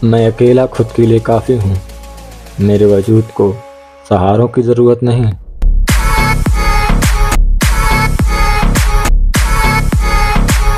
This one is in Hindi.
मैं अकेला खुद के लिए काफ़ी हूँ। मेरे वजूद को सहारों की ज़रूरत नहीं।